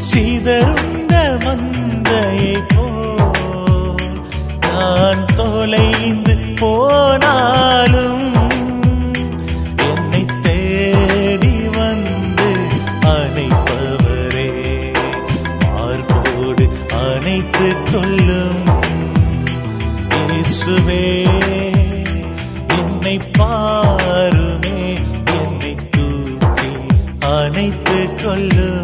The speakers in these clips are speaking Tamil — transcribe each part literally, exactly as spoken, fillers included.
சிதறுண்ட மந்தையை போல் நான் தொலைந்து போனாலும் என்னை தேடி வந்து அணைப்பவரே, மார்போடு அணைத்துக் கொள்ளும் இயேசுவே. என்னை பாருமே, என்னை தூக்கி அணைத்துக் கொள்ளும்.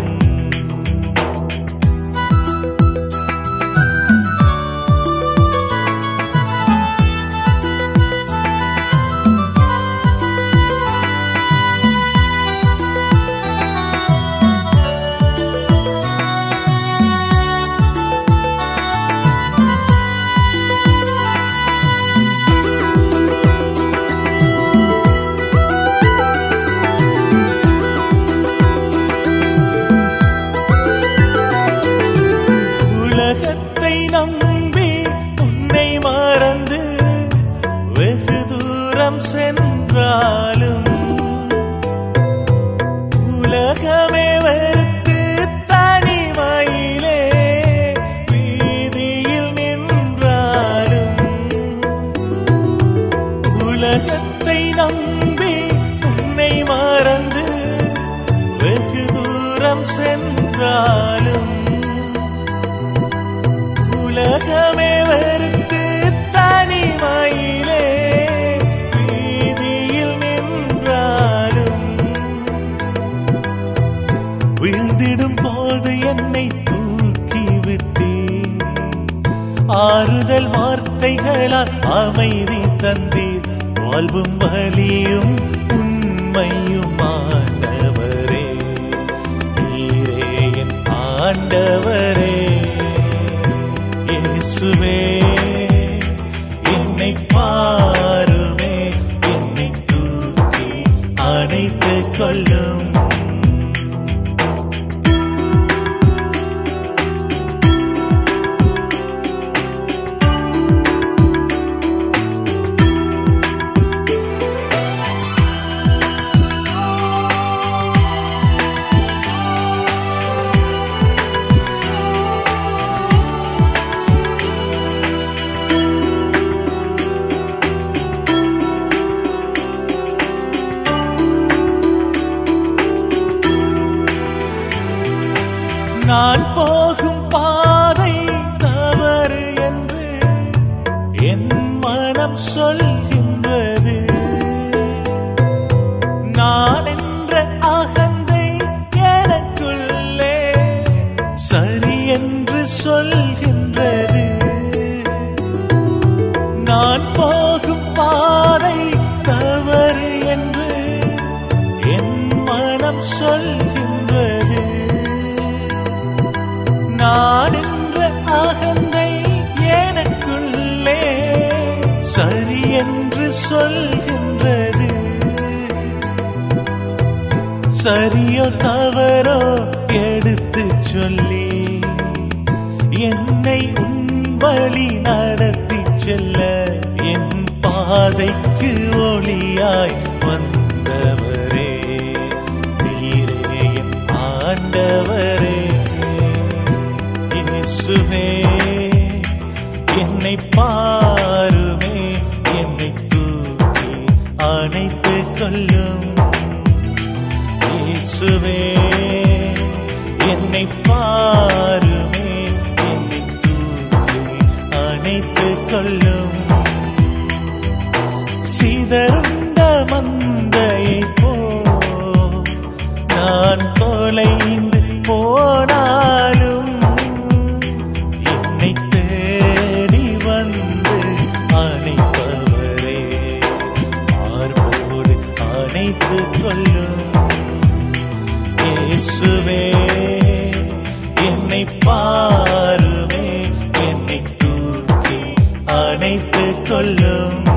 உலகத்தை நம்பி உன்னை மறந்து வெகு தூரம் சென்றாலும், உலகமே வெறுத்து தனிமையிலே வீதியில் நின்றாலும், உலகத்தை நம்பி உன்னை மறந்து வெகு தூரம் சென்றாலும், உலகமே வெறுத்து தனிமையிலே வீதியில் நின்றாலும், வீழ்ந்திடும் போது என்னை தூக்கிவிட்டீர், ஆறுதல் வார்த்தைகளால் அமைதி தந்தீர், வாழ்வும் வலியும் உண்மையும் ஆண்டவரே, நீரே என் ஆண்டவரே. இயேசுவே, என்னை பாருமே, என்னை தூக்கி அணைத்துக் கொள்ளும். நான் போகும் பாதை தவறு என்று என் மனம் சொல்கின்றது, நான் என்ற அகந்தை எனக்குள்ளே சரி என்று சொல்கின்றது. நான் போகும் பாதை தவறு என்று என் மனம் சொல்கின்றது, நான் என்ற அகந்தை எனக்குள்ளே சரி என்று சொல்கின்றது. சரியோ தவறோ எடுத்து சொல்லி என்னை உன் வழி நடத்தி செல்ல, என் பாதைக்கு ஒளியாய் வந்தவரே, நீரே என் ஆண்டவரே. இயேசுவே, என்னை பாருமே, என்னை தூக்கி அணைத்துக் கொள்ளும். இயேசுவே, என்னை பாருமே, என்னை தூக்கி அணைத்துக் கொள்ளும். சிதறுண்ட மந்தையை போல் நான் தொலைந்து போனாலும், என்னை தேடி வந்து அணைப்பவரே, மார்போடு அணைத்துக் கொள்ளும். இயேசுவே, என்னை பாருமே, என்னை தூக்கி அணைத்துக் கொள்ளும்.